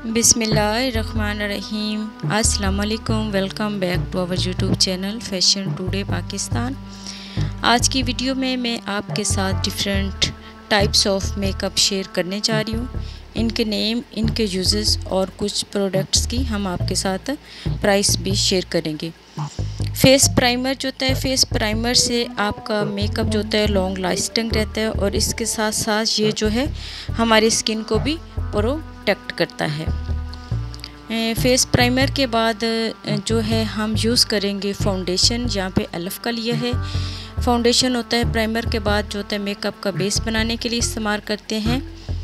बिस्मिल्लाहिर्रहमानिर्रहीम। अस्सलाम वालेकुम। Welcome back to our YouTube channel fashion today Pakistan. आज की वीडियो में मैं आपके साथ different types of makeup share करने जा रही हूँ। इनके नेम, इनके यूजेस और कुछ प्रोडक्ट्स की हम आपके साथ प्राइस भी शेयर करेंगे। फेस प्राइमर जो होता है, फेस प्राइमर से आपका मेकअप जो होता है लॉन्ग लास्टिंग रहता है और इसके साथ साथ ये जो है हमारी स्किन को भी प्रोटेक्ट करता है। फेस प्राइमर के बाद जो है हम यूज़ करेंगे फाउंडेशन। यहाँ पे एलफ का लिया है। फाउंडेशन होता है प्राइमर के बाद जो होता है मेकअप का बेस बनाने के लिए इस्तेमाल करते हैं।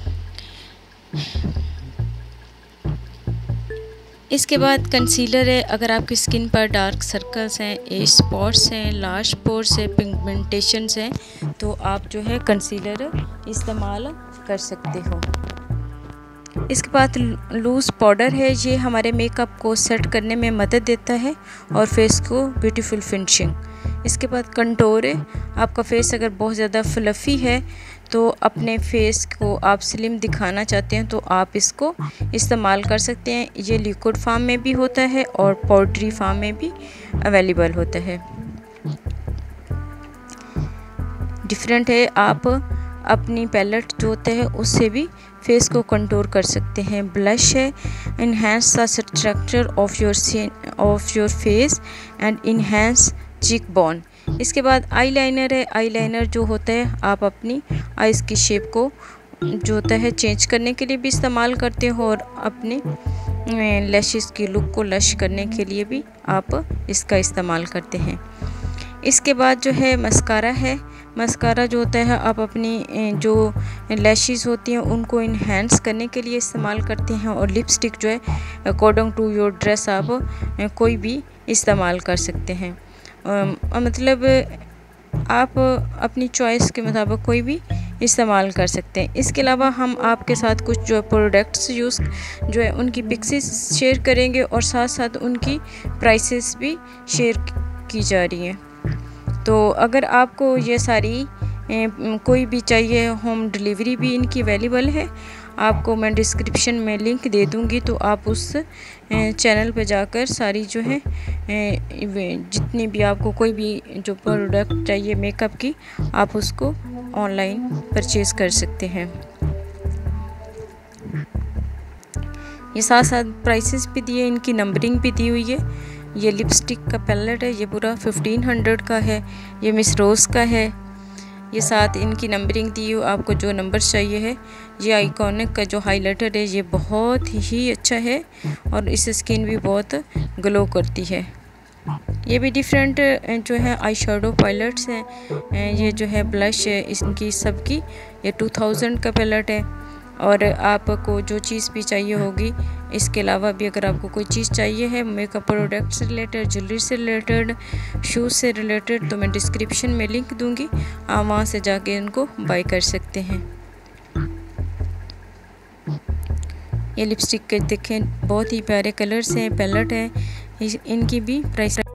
इसके बाद कंसीलर है। अगर आपकी स्किन पर डार्क सर्कल्स हैं, एज स्पॉट्स हैं, लार्ज पोर्स है, पिगमेंटेशंस हैं, तो आप जो है कंसीलर इस्तेमाल कर सकते हो। इसके बाद लूज़ पाउडर है। ये हमारे मेकअप को सेट करने में मदद देता है और फेस को ब्यूटीफुल फिनिशिंग। इसके बाद कंटोर है। आपका फेस अगर बहुत ज़्यादा फ्लफ़ी है तो अपने फेस को आप स्लिम दिखाना चाहते हैं तो आप इसको इस्तेमाल कर सकते हैं। ये लिक्विड फॉर्म में भी होता है और पाउडरी फॉर्म में भी अवेलेबल होता है। डिफरेंट है। आप अपनी पैलेट जो होते हैं उससे भी फेस को कंटूर कर सकते हैं। ब्लश है। Enhance the structure of your face and enhance cheekbone. इसके बाद आईलाइनर है। आईलाइनर जो होता है आप अपनी आइज़ की शेप को जो होता है चेंज करने के लिए भी इस्तेमाल करते हो और अपने लैशेस की लुक को लश करने के लिए भी आप इसका इस्तेमाल करते हैं। इसके बाद जो है मस्कारा है। मस्कारा जो होता है आप अपनी जो लैशेस होती हैं उनको इन्हेंस करने के लिए इस्तेमाल करते हैं। और लिपस्टिक जो है अकॉर्डिंग टू योर ड्रेस आप कोई भी इस्तेमाल कर सकते हैं। मतलब आप अपनी चॉइस के मुताबिक कोई भी इस्तेमाल कर सकते हैं। इसके अलावा हम आपके साथ कुछ जो प्रोडक्ट्स यूज़ जो है उनकी पिक्सेस शेयर करेंगे और साथ साथ उनकी प्राइसेस भी शेयर की जा रही हैं। तो अगर आपको ये सारी कोई भी चाहिए, होम डिलीवरी भी इनकी अवेलेबल है। आपको मैं डिस्क्रिप्शन में लिंक दे दूँगी तो आप उस चैनल पे जाकर सारी जो है जितनी भी आपको कोई भी जो प्रोडक्ट चाहिए मेकअप की आप उसको ऑनलाइन परचेज़ कर सकते हैं। ये साथ साथ प्राइसेस भी दिए, इनकी नंबरिंग भी दी हुई है। ये लिपस्टिक का पैलेट है, ये पूरा 1500 का है। ये मिस रोज़ का है। ये साथ इनकी नंबरिंग दी हुई, आपको जो नंबर चाहिए है। ये आइकॉनिक का जो हाइलाइटर है ये बहुत ही अच्छा है और इससे स्किन भी बहुत ग्लो करती है। ये भी डिफरेंट जो है आई शेडो पैलेट्स हैं। ये जो है ब्लश है, इनकी सबकी ये 2000 का पैलेट है। और आपको जो चीज़ भी चाहिए होगी, इसके अलावा भी अगर आपको कोई चीज़ चाहिए है मेकअप प्रोडक्ट से रिलेटेड, ज्वेलरी से रिलेटेड, शूज़ से रिलेटेड, तो मैं डिस्क्रिप्शन में लिंक दूंगी, आप वहाँ से जाके इनको बाय कर सकते हैं। ये लिपस्टिक के देखें बहुत ही प्यारे कलर्स हैं, पैलेट है। इनकी भी प्राइस